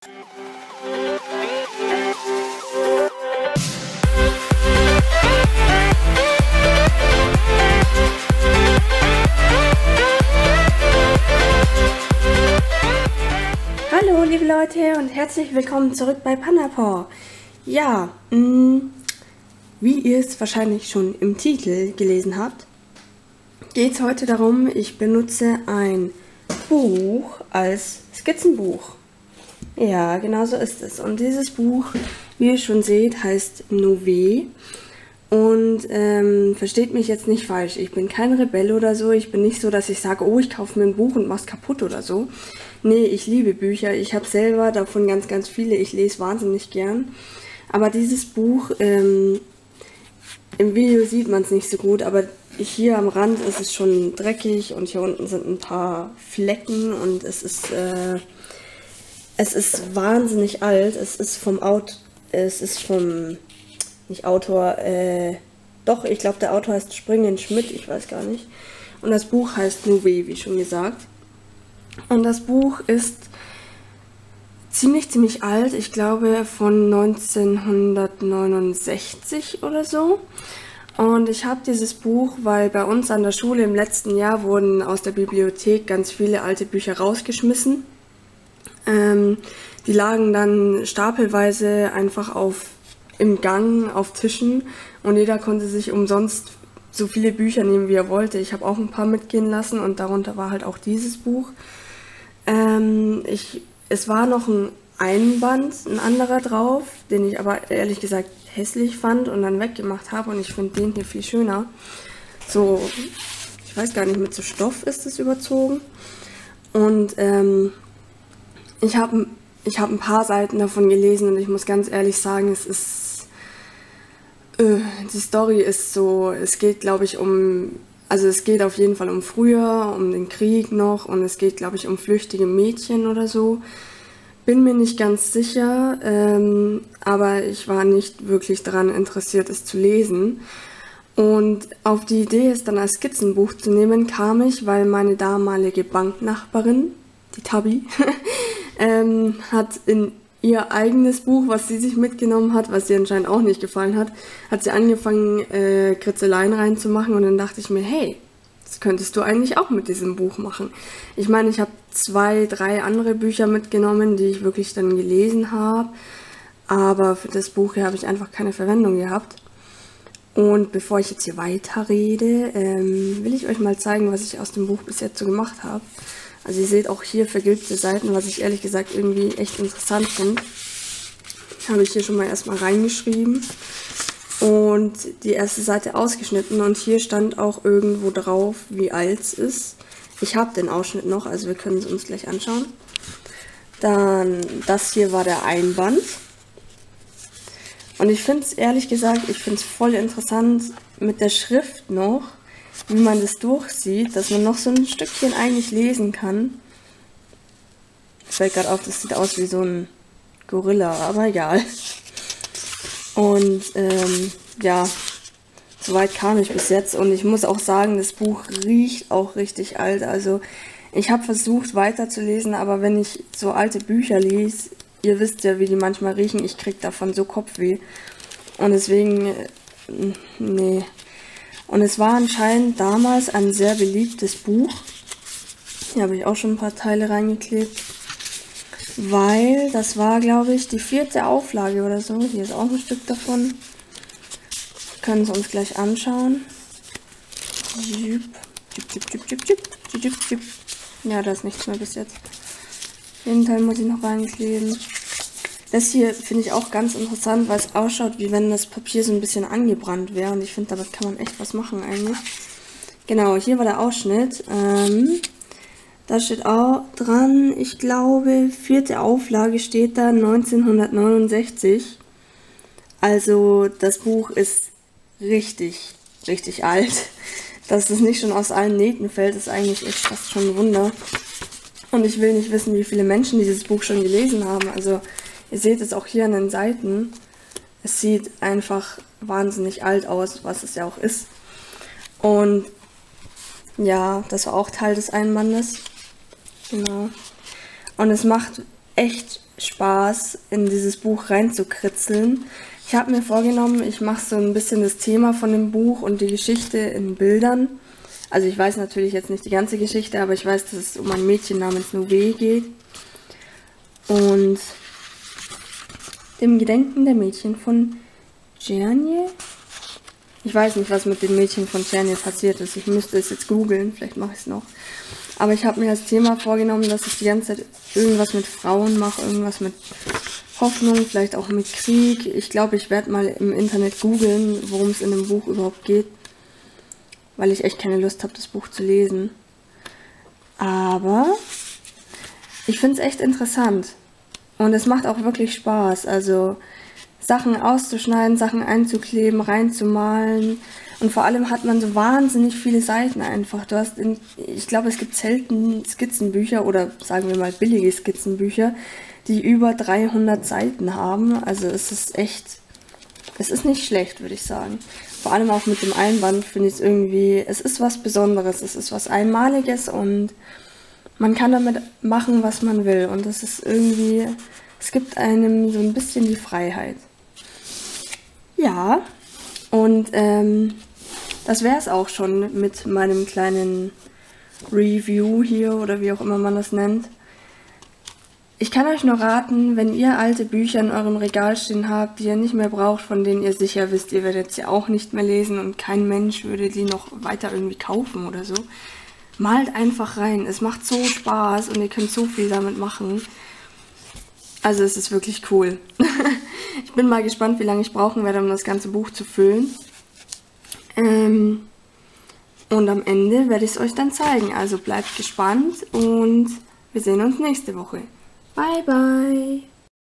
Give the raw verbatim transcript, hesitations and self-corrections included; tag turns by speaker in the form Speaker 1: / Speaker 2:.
Speaker 1: Hallo liebe Leute und herzlich willkommen zurück bei Pandapaw. Ja, mh, wie ihr es wahrscheinlich schon im Titel gelesen habt, geht es heute darum, ich benutze ein Buch als Skizzenbuch. Ja, genau so ist es. Und dieses Buch, wie ihr schon seht, heißt Nouveau. Und ähm, versteht mich jetzt nicht falsch, ich bin kein Rebell oder so, ich bin nicht so, dass ich sage, oh, ich kaufe mir ein Buch und mach's kaputt oder so. Nee, ich liebe Bücher, ich habe selber davon ganz, ganz viele, ich lese wahnsinnig gern. Aber dieses Buch, ähm, im Video sieht man es nicht so gut, aber hier am Rand ist es schon dreckig und hier unten sind ein paar Flecken und es ist, äh, es ist wahnsinnig alt, es ist vom Aut, es ist vom... Nicht Autor, äh, doch, ich glaube der Autor heißt Springen Schmidt, ich weiß gar nicht. Und das Buch heißt Nouveau, wie schon gesagt. Und das Buch ist ziemlich, ziemlich alt, ich glaube von neunzehnhundertneunundsechzig oder so. Und ich habe dieses Buch, weil bei uns an der Schule im letzten Jahr wurden aus der Bibliothek ganz viele alte Bücher rausgeschmissen. Ähm, die lagen dann stapelweise einfach auf im Gang auf Tischen und jeder konnte sich umsonst so viele Bücher nehmen, wie er wollte. Ich habe auch ein paar mitgehen lassen und darunter war halt auch dieses Buch. Ähm, ich, es war noch ein Einband, ein anderer drauf, den ich aber ehrlich gesagt hässlich fand und dann weggemacht habe und ich finde den hier viel schöner. So, ich weiß gar nicht, mit so Stoff ist es überzogen. Und ähm, ich habe ich hab ein paar Seiten davon gelesen und ich muss ganz ehrlich sagen, es ist die Story ist so, es geht glaube ich um, also es geht auf jeden Fall um früher, um den Krieg noch und es geht glaube ich um flüchtige Mädchen oder so. Bin mir nicht ganz sicher, ähm, aber ich war nicht wirklich daran interessiert, es zu lesen. Und auf die Idee, es dann als Skizzenbuch zu nehmen, kam ich, weil meine damalige Banknachbarin, die Tabi, ähm, hat in ihr eigenes Buch, was sie sich mitgenommen hat, was ihr anscheinend auch nicht gefallen hat, hat sie angefangen, äh, Kritzeleien reinzumachen und dann dachte ich mir, hey, das könntest du eigentlich auch mit diesem Buch machen. Ich meine, ich habe zwei, drei andere Bücher mitgenommen, die ich wirklich dann gelesen habe, aber für das Buch hier habe ich einfach keine Verwendung gehabt. Und bevor ich jetzt hier weiterrede, ähm, will ich euch mal zeigen, was ich aus dem Buch bis jetzt so gemacht habe. Also ihr seht auch hier vergilbte Seiten, was ich ehrlich gesagt irgendwie echt interessant finde. Habe ich hier schon mal erstmal reingeschrieben und die erste Seite ausgeschnitten und hier stand auch irgendwo drauf, wie alt es ist. Ich habe den Ausschnitt noch, also wir können es uns gleich anschauen. Dann das hier war der Einband. Und ich finde es ehrlich gesagt, ich finde es voll interessant mit der Schrift noch, wie man das durchsieht, dass man noch so ein Stückchen eigentlich lesen kann. Fällt gerade auf, das sieht aus wie so ein Gorilla, aber egal. Und ähm, ja, soweit kam ich bis jetzt und ich muss auch sagen, das Buch riecht auch richtig alt. Also ich habe versucht weiterzulesen, aber wenn ich so alte Bücher lese, ihr wisst ja, wie die manchmal riechen, ich kriege davon so Kopfweh. Und deswegen, äh, nee. Und es war anscheinend damals ein sehr beliebtes Buch. Hier habe ich auch schon ein paar Teile reingeklebt. Weil das war, glaube ich, die vierte Auflage oder so. Hier ist auch ein Stück davon. Wir können es uns gleich anschauen. Ja, da ist nichts mehr bis jetzt. Den Teil muss ich noch reinkleben. Das hier finde ich auch ganz interessant, weil es ausschaut, wie wenn das Papier so ein bisschen angebrannt wäre. Und ich finde, damit kann man echt was machen eigentlich. Genau, hier war der Ausschnitt. Ähm, da steht auch dran, ich glaube, vierte Auflage steht da, neunzehnhundertneunundsechzig. Also das Buch ist richtig, richtig alt. Dass es nicht schon aus allen Nähten fällt, ist eigentlich echt fast schon ein Wunder. Und ich will nicht wissen, wie viele Menschen dieses Buch schon gelesen haben. Also ihr seht es auch hier an den Seiten. Es sieht einfach wahnsinnig alt aus, was es ja auch ist. Und ja, das war auch Teil des Einbandes. Genau. Und es macht echt Spaß, in dieses Buch reinzukritzeln. Ich habe mir vorgenommen, ich mache so ein bisschen das Thema von dem Buch und die Geschichte in Bildern. Also ich weiß natürlich jetzt nicht die ganze Geschichte, aber ich weiß, dass es um ein Mädchen namens Nouvé geht. Und dem Gedenken der Mädchen von Tcherny. Ich weiß nicht, was mit den Mädchen von Tcherny passiert ist. Ich müsste es jetzt googeln, vielleicht mache ich es noch. Aber ich habe mir als Thema vorgenommen, dass ich die ganze Zeit irgendwas mit Frauen mache, irgendwas mit Hoffnung, vielleicht auch mit Krieg. Ich glaube, ich werde mal im Internet googeln, worum es in dem Buch überhaupt geht, weil ich echt keine Lust habe, das Buch zu lesen. Aber ich finde es echt interessant und es macht auch wirklich Spaß. Also Sachen auszuschneiden, Sachen einzukleben, reinzumalen. Und vor allem hat man so wahnsinnig viele Seiten einfach. Du hast, in, ich glaube, es gibt selten Skizzenbücher oder sagen wir mal billige Skizzenbücher, die über dreihundert Seiten haben. Also es ist echt, es ist nicht schlecht, würde ich sagen. Vor allem auch mit dem Einband finde ich es irgendwie, es ist was Besonderes, es ist was Einmaliges und man kann damit machen, was man will. Und das ist irgendwie, es gibt einem so ein bisschen die Freiheit. Ja, und ähm, das wäre es auch schon mit meinem kleinen Review hier oder wie auch immer man das nennt. Ich kann euch nur raten, wenn ihr alte Bücher in eurem Regal stehen habt, die ihr nicht mehr braucht, von denen ihr sicher wisst, ihr werdet sie auch nicht mehr lesen und kein Mensch würde die noch weiter irgendwie kaufen oder so, malt einfach rein. Es macht so Spaß und ihr könnt so viel damit machen. Also es ist wirklich cool. Ich bin mal gespannt, wie lange ich brauchen werde, um das ganze Buch zu füllen. Ähm, und am Ende werde ich es euch dann zeigen. Also bleibt gespannt und wir sehen uns nächste Woche. Bye, bye!